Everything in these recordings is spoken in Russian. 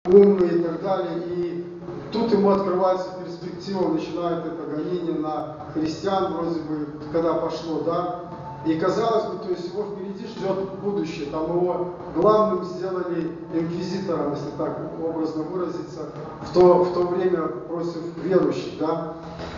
умный и так далее. И тут ему открывается перспектива, начинает это гонение на христиан, вроде бы, когда пошло, да. И казалось бы, то есть его впереди ждет будущее. Там его главным сделали инквизитором, если так образно выразиться, в то время против верующих, да.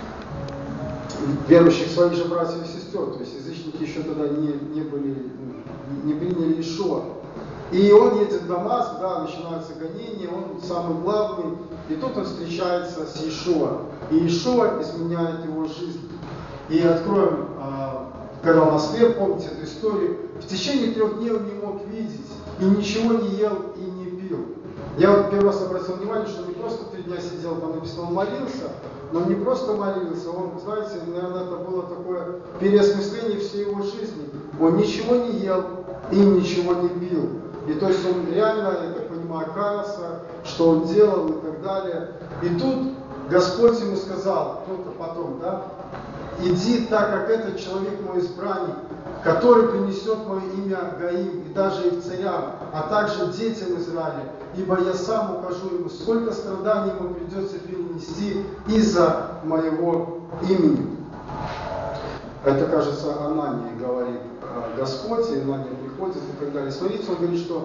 Верующих своих же братьев и сестер. То есть язычники еще тогда не приняли Иешуа. И он едет в Дамаск, да, начинается гонение, он самый главный. И тут он встречается с Иешуа. И Иешуа изменяет его жизнь. И откроем, когда он ослеп, помните эту историю, в течение 3 дней он не мог видеть, и ничего не ел и не пил. Я вот первый раз обратил внимание, что он не просто 3 дня сидел, там написано, он молился, но он не просто молился, он, знаете, наверное, это было такое переосмысление всей его жизни. Он ничего не ел и ничего не пил. И то есть он реально, я так понимаю, каялся, что он делал и так далее. И тут Господь ему сказал, кто-то потом, да, иди, так как этот человек мой избранник, который принесет мое имя Гаим, и даже и в царям, а также детям Израиля, ибо я сам укажу ему, сколько страданий ему придется перенести из-за моего имени. Это, кажется, Анания говорит Господь, и Анания приходит и так далее. Смотрите, он говорит, что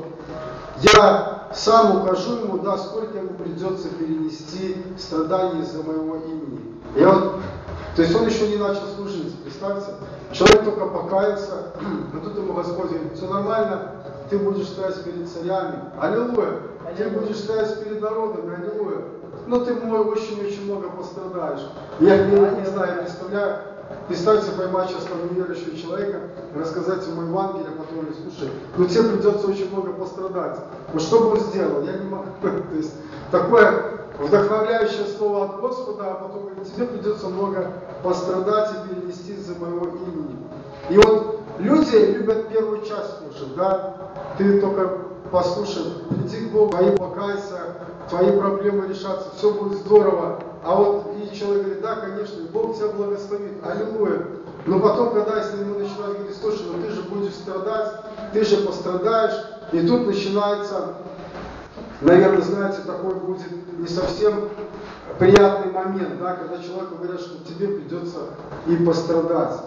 я сам укажу ему, да, сколько ему придется перенести страданий из-за моего имени. И вот, то есть он еще не начал служить, представьте. Человек только покаялся, но тут ему Господь говорит, все нормально, ты будешь стоять перед царями, аллилуйя, ты будешь стоять перед народами, аллилуйя. Но ты очень-очень много пострадаешь. Я не знаю, представляю, представьте, поймать сейчас там неверующего человека, рассказать ему Евангелие, который, слушай, ну тебе придется очень много пострадать. Но что бы он сделал? Я не могу. То есть такое вдохновляющее слово от Господа, а потом говорит, тебе придется много пострадать и перенести из-за моего имени. И вот люди любят первую часть слушать, да? Ты только послушай, приди к Богу, покайся, твои проблемы решатся, все будет здорово. А вот и человек говорит, да, конечно, Бог тебя благословит, аллилуйя. Но потом, когда если ему начинают говорить, слушай, ну ты же будешь страдать, ты же пострадаешь, и тут начинается, наверное, знаете, такой будет не совсем приятный момент, да, когда человеку говорят, что тебе придется и пострадать.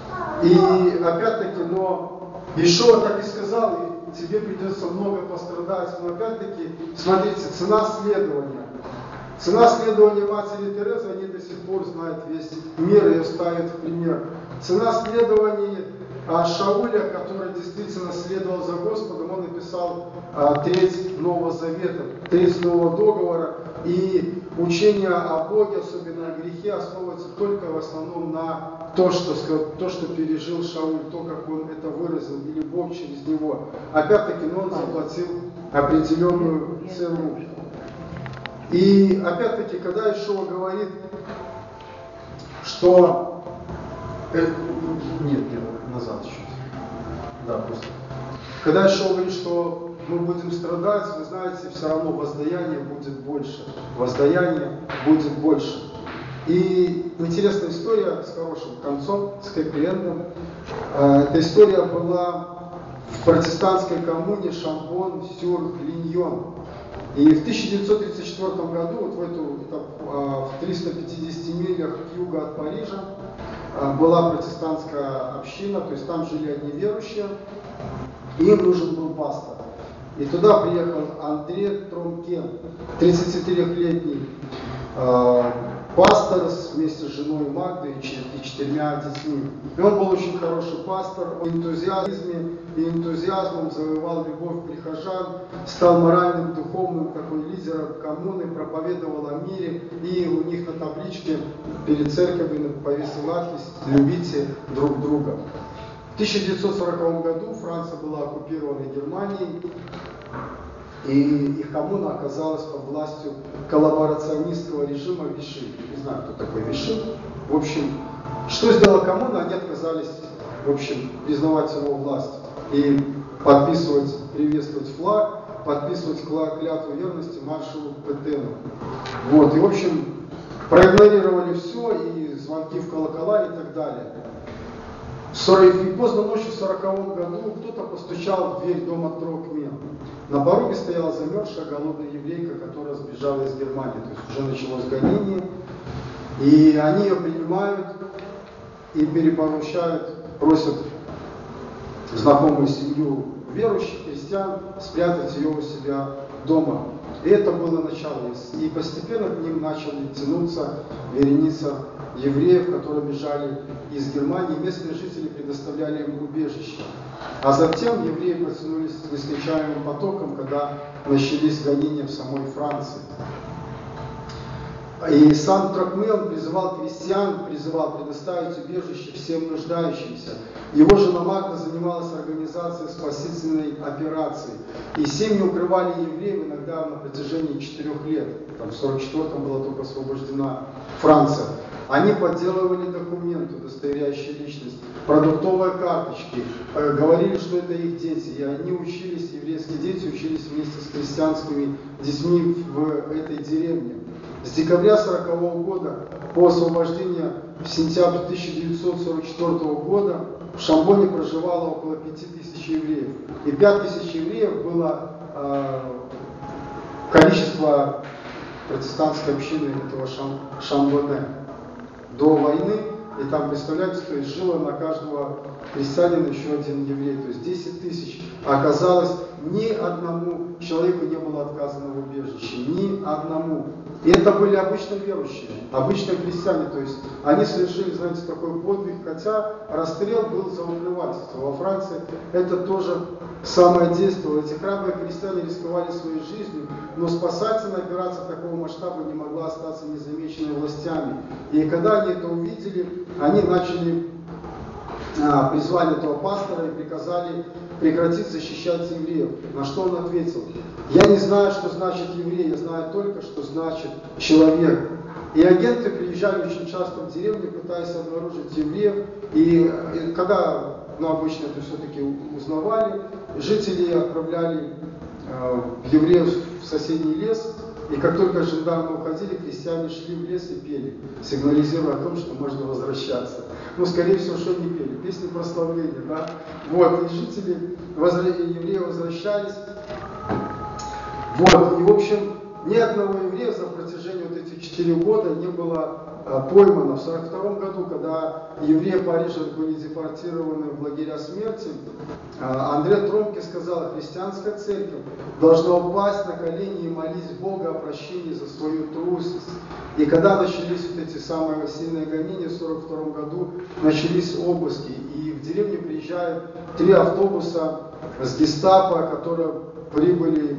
И опять-таки, но Иешуа так и сказал, и тебе придется много пострадать, но опять-таки, смотрите, цена следования. Цена следования матери Терезы, они до сих пор знают весь мир, ее ставят в пример. Цена следования Шауля, который действительно следовал за Господом, он написал треть Нового Завета, треть Нового Договора, и учение о Боге, особенно о грехе, основывается только в основном на то, что пережил Шауль, то, как он это выразил, или Бог через него. Опять-таки, но он заплатил определенную цену. И опять-таки, когда Иешуа говорит, что... Нет, назад чуть. Да, просто. Когда Иешуа говорит, что мы будем страдать, вы знаете, все равно воздаяние будет больше. Воздаяние будет больше. И интересная история с хорошим концом, с хэппи-эндом. Эта история была в протестантской коммуне Шамбон-сюр-Линьон. И в 1934 году, вот в 350 милях к югу от Парижа, была протестантская община, то есть там жили одни верующие, и им нужен был пастор. И туда приехал Андре Тронкен, 33-летний пастор вместе с женой Магдой и 4 детьми. И он был очень хороший пастор, он энтузиазмом завоевал любовь прихожан, стал моральным, духовным такой лидером коммуны, проповедовал о мире, и у них на табличке перед церковью повесил надпись «Любите друг друга». В 1940 году Франция была оккупирована Германией, и их коммуна оказалась под властью коллаборационистского режима Виши. Не знаю, кто такой Виши. В общем, что сделала коммуна? Они отказались, в общем, признавать его власть и подписывать, приветствовать флаг, подписывать клятву верности маршалу Петену. Вот, и, в общем, проигнорировали все, и звонки в колокола и так далее. И поздно ночью в 1940 году кто-то постучал в дверь дома Трокмен. На пороге стояла замерзшая голодная еврейка, которая бежала из Германии, то есть уже началось гонение, и они ее принимают и перепоручают, просят знакомую семью верующих христиан спрятать ее у себя дома. И это было начало. И постепенно к ним начали тянуться вереница евреев, которые бежали из Германии. Местные жители предоставляли им убежище. А затем евреи потянулись с нескончаемым потоком, когда начались гонения в самой Франции. И сам Трокмел призывал крестьян, призывал предоставить убежище всем нуждающимся. Его жена Магда занималась организацией спасительной операции. И семьи укрывали евреев иногда на протяжении 4 лет. Там в 1944-м была только освобождена Франция. Они подделывали документы, удостоверяющие личность, продуктовые карточки, говорили, что это их дети. И они учились, еврейские дети учились вместе с крестьянскими детьми в этой деревне. С декабря 1940 года по освобождению в сентябрь 1944 года в Шамбоне проживало около 5000 евреев. И 5000 евреев было количество протестантской общины этого Шамбоне до войны. И там, представляете, то есть жило на каждого христианина еще один еврей, то есть 10 тысяч. А оказалось, ни одному человеку не было отказано в убежище, ни одному. И это были обычно верующие, обычные христиане, то есть они совершили, знаете, такой подвиг, хотя расстрел был за укрывательство. Во Франции это тоже самое действовало. Эти храбрые христиане рисковали своей жизнью, но спасательная операция такого масштаба не могла остаться незамеченной властями. И когда они это увидели, они начали призвали этого пастора и приказали прекратить защищать евреев. На что он ответил: я не знаю, что значит еврей, я знаю только, что значит человек. И агенты приезжали очень часто в деревню, пытаясь обнаружить евреев. И когда, обычно это все-таки узнавали, жители отправляли евреев в соседний лес. И как только жандармы уходили, крестьяне шли в лес и пели, сигнализируя о том, что можно возвращаться. Ну, скорее всего, что не пели? Песни прославления, да? Вот, и жители, евреи возвращались. Вот, и в общем, ни одного еврея за протяжении вот этих 4 года не было поймано. В 1942 году, когда евреи Парижа были депортированы в лагеря смерти, Андре Тромке сказал: христианская церковь должна упасть на колени и молить Бога о прощении за свою трусость. И когда начались вот эти самые сильные гонения, в 1942 году начались обыски, и в деревню приезжают 3 автобуса с гестапо, которые прибыли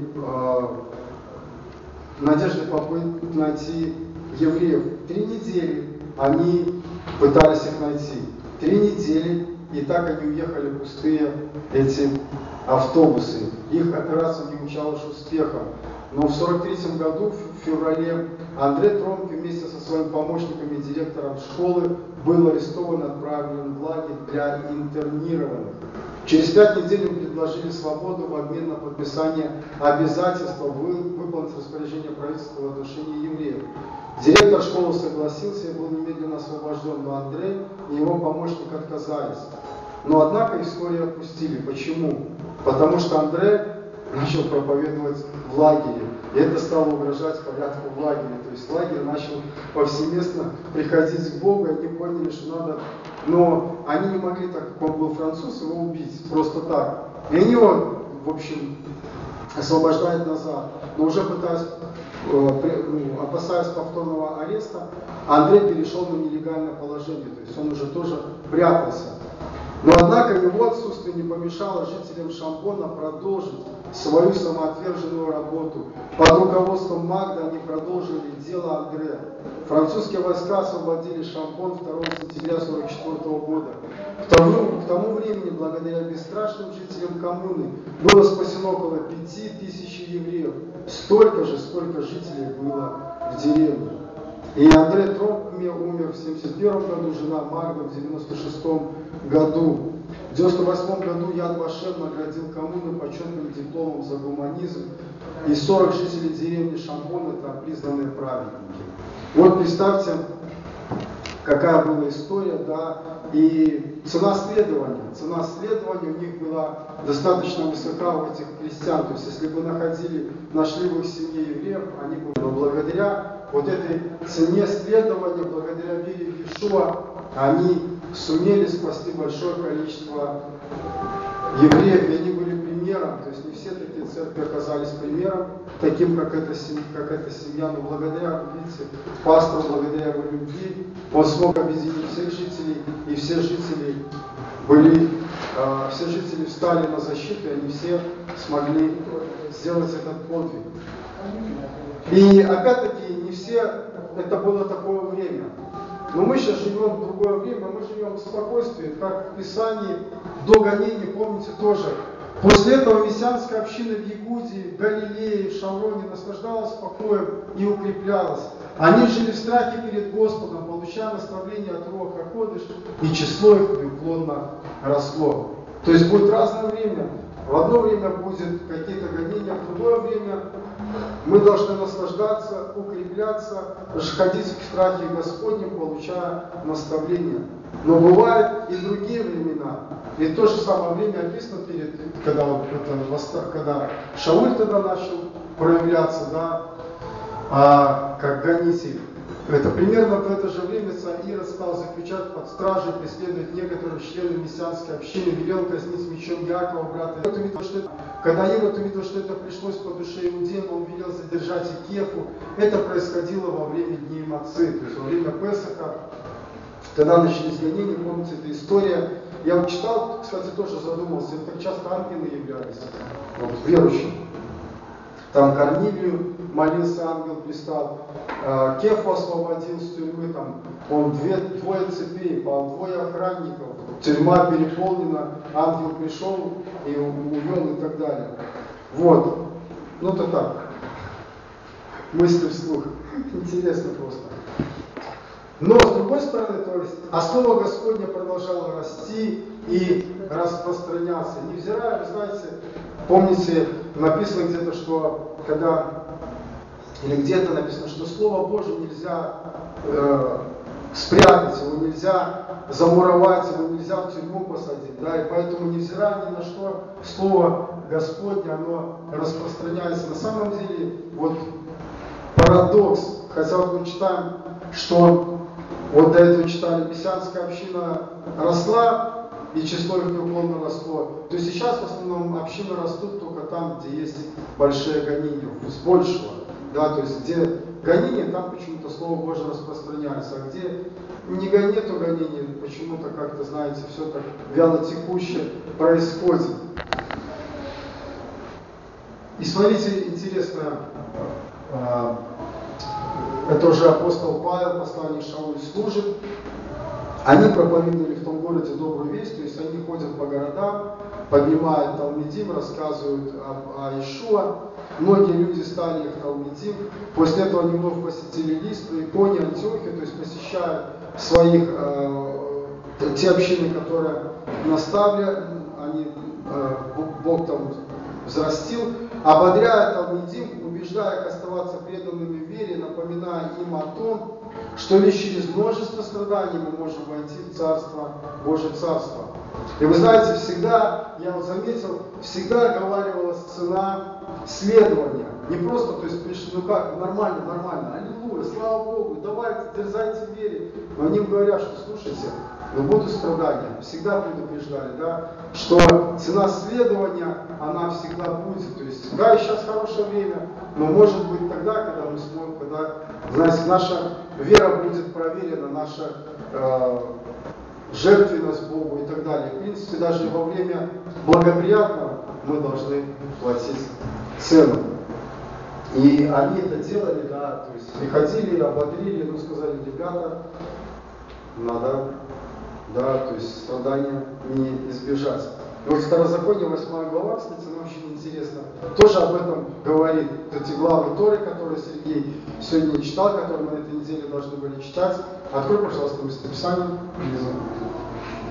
в надежде попытки найти евреев. 3 недели они пытались их найти. 3 недели, и так они уехали пустые, эти автобусы. Их операция не увенчалась успехом. Но в 1943 году, в феврале, Андре Тромке вместе со своим помощником и директором школы был арестован и отправлен в лагерь для интернированных. Через 5 недель им предложили свободу в обмен на подписание обязательства выполнить распоряжение правительства в отношении евреев. Директор школы согласился и был немедленно освобожден, но Андрей и его помощник отказались. Но однако их вскоре отпустили. Почему? Потому что Андрей начал проповедовать в лагере. И это стало угрожать порядку в лагере. То есть лагерь начал повсеместно приходить к Богу, они поняли, что надо... Но они не могли, так как он был француз, его убить просто так. И они его, в общем, освобождают назад. Но уже опасаясь повторного ареста, Андрей перешел на нелегальное положение. То есть он уже тоже прятался. Но однако его отсутствие не помешало жителям Шамбона продолжить свою самоотверженную работу. Под руководством Магда они продолжили дело Андре. Французские войска освободили Шамбон 2 сентября 1944 года. К тому времени, благодаря бесстрашным жителям коммуны, было спасено около 5000 евреев. Столько же, сколько жителей было в деревне. И Андре Тромке умер в 1971 году, жена Магда в 1996 году. В 1998 году Яд Вашем наградил коммуну почетным дипломом за гуманизм, и 40 жителей деревни Шамбон — это признанные праведники. Вот представьте, какая была история, да, и цена следования у них была достаточно высока у этих крестьян, то есть если бы нашли в их семье евреев, они бы, но благодаря вот этой цене следования, благодаря вере в Иешуа, они сумели спасти большое количество евреев, и они были примером, то есть не все такие церкви оказались примером, таким, как эта семья, но благодаря, видите, пастору, благодаря его любви, он смог объединить всех жителей, и все жители встали на защиту, и они все смогли сделать этот подвиг. И опять-таки, не все, это было такое время. Но мы сейчас живем в другое время, мы живем в спокойствии, как в Писании, до гонений, помните тоже. После этого мессианская община в Якутии, в Галилее, в Шавроне наслаждалась покоем и укреплялась. Они жили в страхе перед Господом, получая наставления от Руаха Кодыш, и число их неуклонно росло. То есть будет разное время. В одно время будет какие-то гонения, в другое время мы должны наслаждаться, укрепляться, ходить в страхе Господнем, получая наставления. Но бывают и другие времена. И в то же самое время описано когда Шауль тогда начал проявляться, да, как гонитель. Это примерно в это же время царь Ирод стал заключать под стражей, преследовать некоторых членов мессианской общины, велел казнить мечом Якова, брата. Когда Ирод увидел, что это пришлось по душе иудеям, он велел задержать и Кефу. Это происходило во время Дней Мацы, то есть во время Песаха, когда начались гонения, помните, эта история. Я вот читал, кстати, тоже задумался, так часто ангелы являлись, вот, верующим. Там Корнилию молился, ангел пристал, Кефу освободил с тюрьмы, там, двое цепей, двое охранников, тюрьма переполнена, ангел пришел и увел и так далее. Вот, ну то так, мысли вслух, интересно просто. Но с другой стороны, то есть, слово Господне продолжало расти и распространяться. Невзирая, вы знаете, помните, написано где-то, что где-то написано, что Слово Божие нельзя спрятать, его нельзя замуровать, его нельзя в тюрьму посадить, да, и поэтому, невзирая ни на что, Слово Господне, оно распространяется. На самом деле, вот парадокс, хотя вот мы читаем, что вот до этого читали, мессианская община росла, и число их неуклонно росло. То есть сейчас в основном общины растут только там, где есть большие гонения, с большего. Да, то есть где гонения, там почему-то Слово Божие распространяется, а где нету гонений, почему-то как-то, знаете, все так вяло текуще происходит. И смотрите, интересно, это уже апостол Павел, посланник Шауль, служит. Они проповедовали в том городе добрую весть, то есть они ходят по городам, поднимают талмидим, рассказывают о Иешуа. Многие люди стали их талмидим. После этого они вновь посетили Листру, Иконию, Антиохию, то есть посещают своих, те общины, которые наставили, Бог там взрастил, ободряя талмидим, убеждая их оставаться преданными в вере, напоминая им о том, что лишь через множество страданий мы можем войти в Царство, Божье Царство. И вы знаете, всегда, я вот заметил, всегда оговаривалась цена следования. Не просто, то есть пришли, ну как, нормально, аллилуйя, слава Богу, давайте, дерзайте в вере. Но они говорят, что слушайте, но будут страдания. Всегда предупреждали, да, что цена следования, она всегда будет. То есть, да, и сейчас хорошее время, но может быть тогда, когда мы сможем, когда, знаете, наша вера будет проверена, наша жертвенность Богу и так далее. В принципе, даже во время благоприятного мы должны платить цену. И они это делали, да, то есть приходили, ободрили, ну сказали, ребята, надо, да, то есть страдания не избежать. И вот Второзаконие, 8 глава, кстати, нам очень интересно, тоже об этом говорит. Эти главы Торы, которые Сергей сегодня читал, которые мы на этой неделе должны были читать. Открой, пожалуйста, местописание внизу.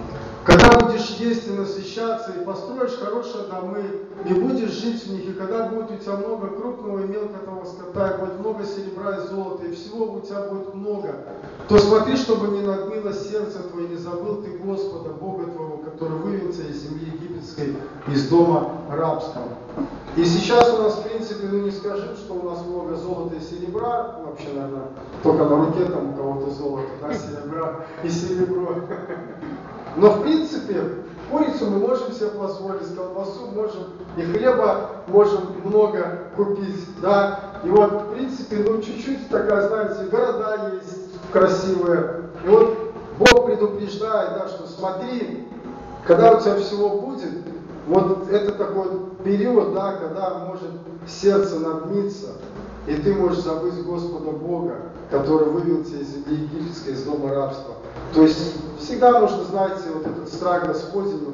Когда будешь есть и насыщаться, и построишь хорошие домы, и будешь жить в них, и когда будет у тебя много крупного и мелкого скота, и будет много серебра и золота, и всего у тебя будет много, то смотри, чтобы не надмило сердце твое, не забыл ты Господа, Бога твоего, который вывел тебя из земли египетской, из дома рабского. И сейчас у нас, в принципе, не скажем, что у нас много золота и серебра, вообще, наверное, только на руке там у кого-то золото, да, серебра и серебро. Но, в принципе, курицу мы можем себе позволить, колбасу можем, и хлеба можем много купить, да. И вот, в принципе, чуть-чуть такая, знаете, города есть красивые. И вот Бог предупреждает, да, что смотри, когда у тебя всего будет, вот это такой период, да, когда может сердце надмиться, и ты можешь забыть Господа Бога, который вывел тебя из земли египетской, из дома рабства. То есть всегда нужно, знаете, вот этот страх Господень,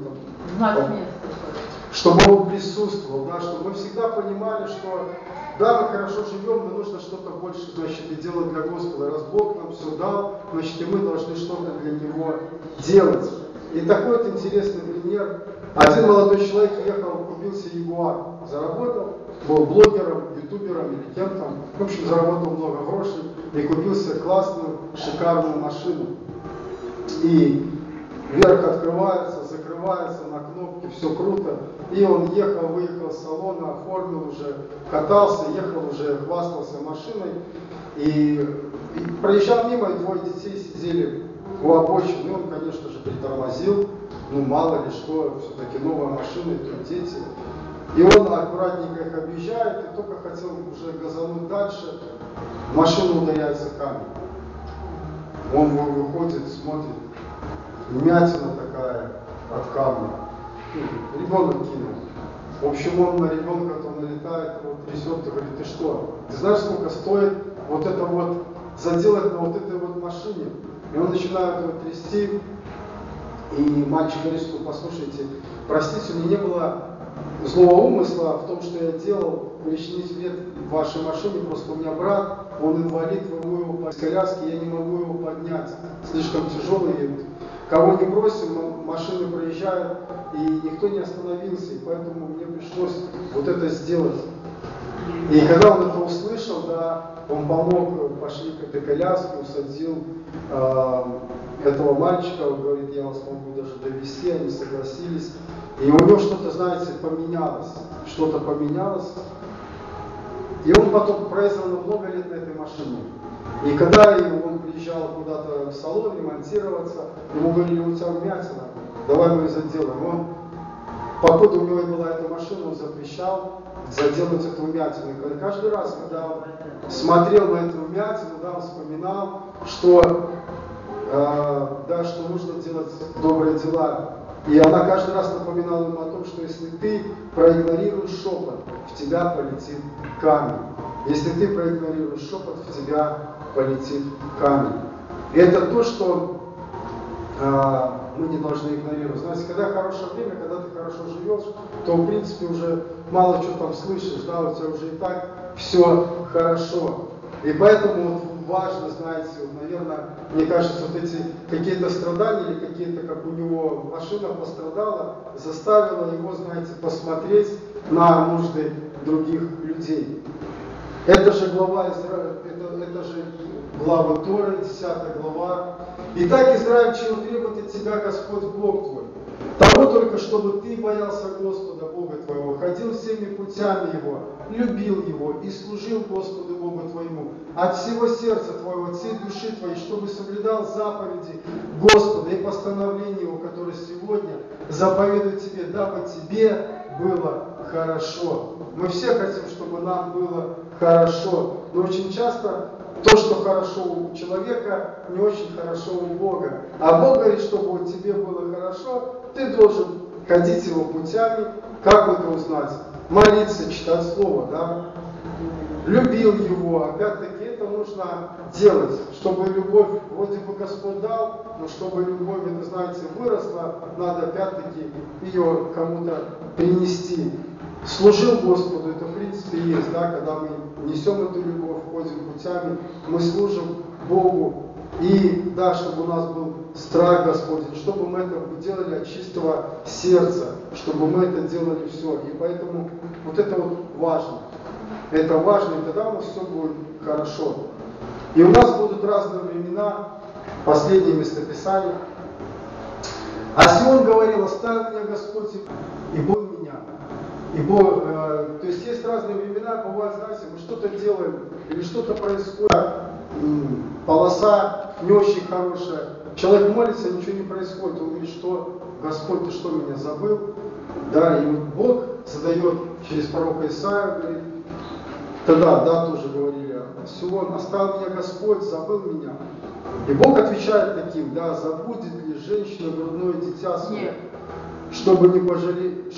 чтобы Он присутствовал, да, чтобы мы всегда понимали, что да, мы хорошо живем, но нужно что-то больше, значит, и делать для Господа. Раз Бог нам все дал, значит, и мы должны что-то для Него делать. И такой вот интересный пример. Один молодой человек ехал, купил себе Ягуар, заработал, был блогером, ютубером или кем-то, в общем, заработал много грошей и купил себе классную, шикарную машину. И верх открывается, закрывается на кнопке, все круто. И он ехал, выехал с салона, оформил уже, катался, ехал уже, хвастался машиной. И проезжал мимо, и двое детей сидели у обочины. И он, конечно же, притормозил. Ну, мало ли что, все-таки новая машина, и тут дети. И он аккуратненько их объезжает, и только хотел уже газануть дальше, в машину ударяется камень. Он выходит, смотрит, вмятина такая от камня. Ребенок кинул. В общем, он на ребенка там налетает, его трясет, и говорит, ты что? Ты знаешь, сколько стоит вот это вот заделать на вот этой вот машине? И он начинает его трясти. И мальчик говорит, что послушайте, простите, у меня не было злого умысла в том, что я делал, причинить вред вашей машине, просто у меня брат, он инвалид, вы его из коляски, я не могу его поднять, слишком тяжелый. Кого не бросим, машины проезжают, и никто не остановился, и поэтому мне пришлось вот это сделать. И когда он это услышал, да, он помог, пошли к этой коляске, усадил этого мальчика, он говорит, я вас могу даже довести, они согласились. И у него что-то, знаете, поменялось, И он потом проездил много лет на этой машине. И когда он приезжал куда-то в салон ремонтироваться, ему говорили, у тебя вмятина, давай мы ее заделаем. Он, покуда у него была эта машина, он запрещал заделать эту вмятину. И каждый раз, когда он смотрел на эту вмятину, да, он вспоминал, что нужно делать добрые дела. И она каждый раз напоминала ему о том, что если ты проигнорируешь шепот, в тебя полетит камень. Если ты проигнорируешь шепот, в тебя полетит камень. И это то, что мы не должны игнорировать. Знаете, когда хорошее время, когда ты хорошо живешь, то в принципе уже мало что там слышишь, да, у тебя уже и так все хорошо. И поэтому важно, знаете, вот, наверное, мне кажется, вот эти какие-то страдания или какие-то, как у него машина пострадала, заставила его, знаете, посмотреть на нужды других людей. Это же глава Израиля, это же глава Торы, 10 глава. Итак, Израиль, чего требует от тебя Господь Бог твой? Того только, чтобы ты боялся Господа Бога твоего, ходил всеми путями Его, любил Его и служил Господу Богу твоему от всего сердца твоего, от всей души твоей, чтобы соблюдал заповеди Господа и постановления Его, которые сегодня заповедуют тебе, дабы тебе было хорошо. Мы все хотим, чтобы нам было хорошо, но очень часто то, что хорошо у человека, не очень хорошо у Бога. А Бог говорит, чтобы вот тебе было хорошо, ты должен ходить Его путями. Как это узнать? Молиться, читать Слово, да? Любил Его. Опять-таки это нужно делать, чтобы любовь, вроде бы Господь дал, но чтобы любовь, это, знаете, выросла, надо опять-таки ее кому-то принести. Служил Господу, это в принципе есть, да, когда мы несем эту любовь, ходим путями, мы служим Богу И да, чтобы у нас был страх Господень, чтобы мы это делали от чистого сердца, чтобы мы это делали все. И поэтому вот это вот важно. Это важно, и тогда у нас все будет хорошо. И у нас будут разные времена, последние местописания. А Сион говорил: оставь меня, Господь, и был меня. То есть разные времена, бывает, знаете, мы что-то делаем, или что-то происходит, полоса не очень хорошая. Человек молится, ничего не происходит. Он говорит, что Господь, ты что, меня забыл? Да, и вот Бог задает через пророка Исаию, говорит, тогда, да, тоже говорили, Сион, оставил меня Господь, забыл меня. И Бог отвечает таким, да, забудет ли женщина грудное дитя свое, чтобы не пожалеть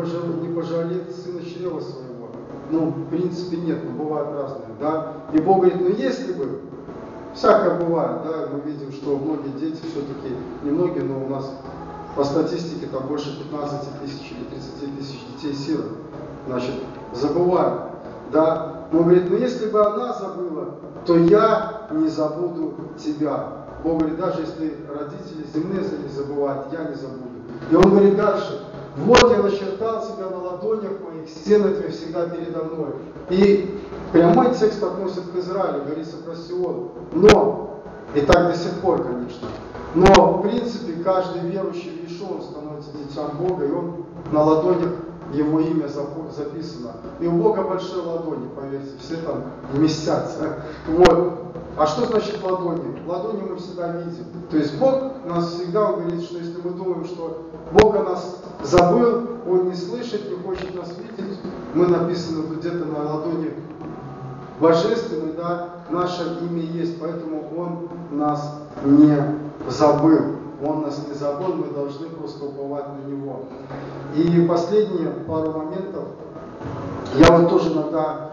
сына чрева своего. Ну, в принципе, нет, но бывают разные, да. И Бог говорит, ну если бы, всякое бывает, да, мы видим, что многие дети все-таки, не многие, но у нас по статистике там больше 15 тысяч или 30 тысяч детей сирот, значит, забывают, да. Но он говорит, ну если бы она забыла, то я не забуду тебя. Бог говорит, даже если родители земные забывают, я не забуду. И он говорит дальше, вот я начертал тебя на ладонях моих, стены твои всегда передо мной. И прямой текст относит к Израилю, говорится про Сион. Но, и так до сих пор, конечно, но в принципе каждый верующий в Иешуа, он становится детем Бога, и он на ладонях его имя записано. И у Бога большие ладони, поверьте, все там вместятся. Вот. А что значит ладони? Ладони мы всегда видим. То есть Бог нас всегда, он говорит, что если мы думаем, что Бог о нас забыл, Он не слышит, не хочет нас видеть, мы написаны где-то на ладони божественной, да, наше имя есть, поэтому Он нас не забыл. Он нас не забыл, мы должны просто уповать на Него. И последние пару моментов. Я вот тоже иногда,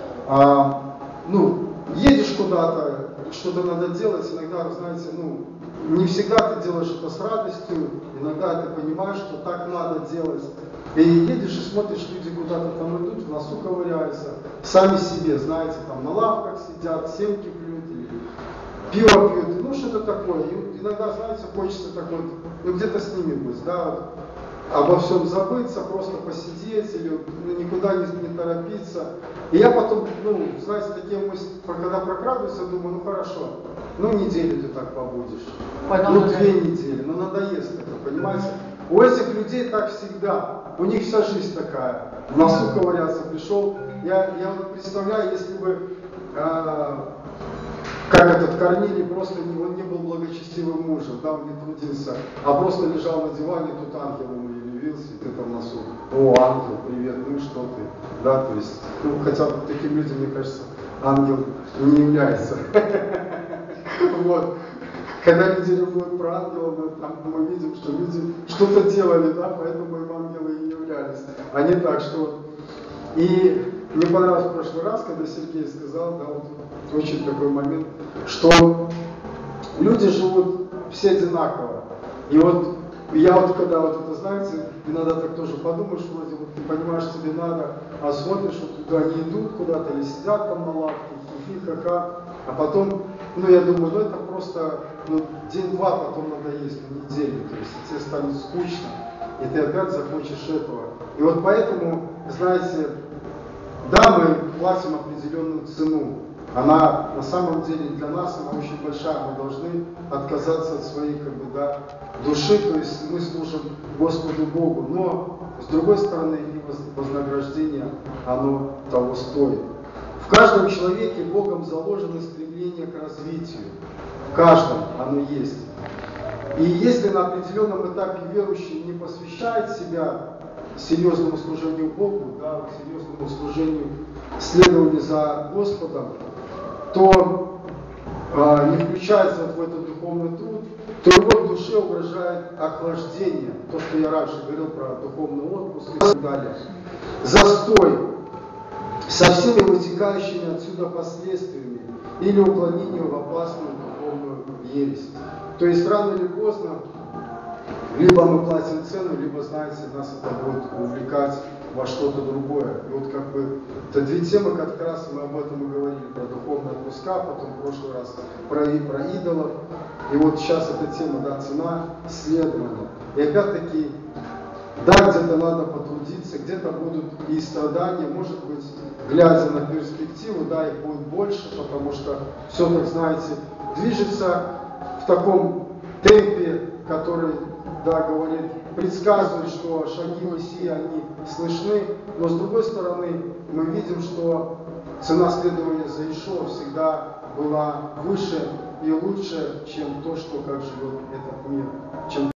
едешь куда-то, что-то надо делать, иногда, знаете, не всегда ты делаешь это с радостью, иногда ты понимаешь, что так надо делать. И едешь и смотришь, люди куда-то там идут, в носу ковыряются, сами себе, знаете, там на лавках сидят, семки пьют, или пиво пьют, что-то такое. И иногда, знаете, хочется так вот, где-то с ними быть, да, вот, обо всем забыться, просто посидеть или никуда не торопиться. И я потом, знаете, такие мысли, когда прокрадываюсь, я думаю, хорошо, неделю ты так побудешь, 2 недели, надоест это, понимаете? У этих людей так всегда, у них вся жизнь такая, в носу ковыряться пришел. Я вот представляю, если бы, Корнилий просто он не был благочестивым мужем, да, он не трудился, а просто лежал на диване, тут ангел ему явился, и ты там в носу, о, ангел, привет, что ты, да, то есть, хотя таким людям, мне кажется, ангел не является. Вот. Когда люди ревнуют про ангела, мы видим, что люди что-то делали, да, поэтому им ангелы и являлись. А не так, что... И мне понравилось в прошлый раз, когда Сергей сказал, да, вот очень такой момент, что люди живут все одинаково. И вот я вот когда вот это, знаете, иногда так тоже подумаешь, вроде вот ты понимаешь, тебе надо, а смотришь, вот туда они идут куда-то или сидят там на лавке, хихи-ха-ха, а потом, я думаю, это просто день-два, потом надоест, неделю, то есть тебе станет скучно, и ты опять захочешь этого. И вот поэтому, знаете, да, мы платим определенную цену. Она на самом деле для нас, она очень большая. Мы должны отказаться от своей души, то есть мы служим Господу Богу. Но, с другой стороны, и вознаграждение, оно того стоит. В каждом человеке Богом заложено стремление к развитию. В каждом оно есть. И если на определенном этапе верующий не посвящает себя серьезному служению Богу, да, серьезному служению, следованию за Господом, то не включается в этот духовный труд, то его душе угрожает охлаждение, то, что я раньше говорил про духовный отпуск и так далее, застой со всеми вытекающими отсюда последствиями или уклонением в опасную духовную ересь. То есть рано или поздно либо мы платим цену, либо, знаете, нас это будет увлекать во что-то другое. И вот это 2 темы, как раз мы об этом и говорили, про духовный отпуск войска, потом в прошлый раз про идолов. И вот сейчас эта тема, да, цена исследования. И опять-таки, да, где-то надо потрудиться, где-то будут и страдания, может быть, глядя на перспективу, да, их будет больше, потому что все, так знаете, движется в таком темпе, который, да, говорит, предсказывает, что шаги Мессии, они слышны, но с другой стороны, мы видим, что цена следования за Иешуа всегда была выше и лучше, чем то, что как живет этот мир, чем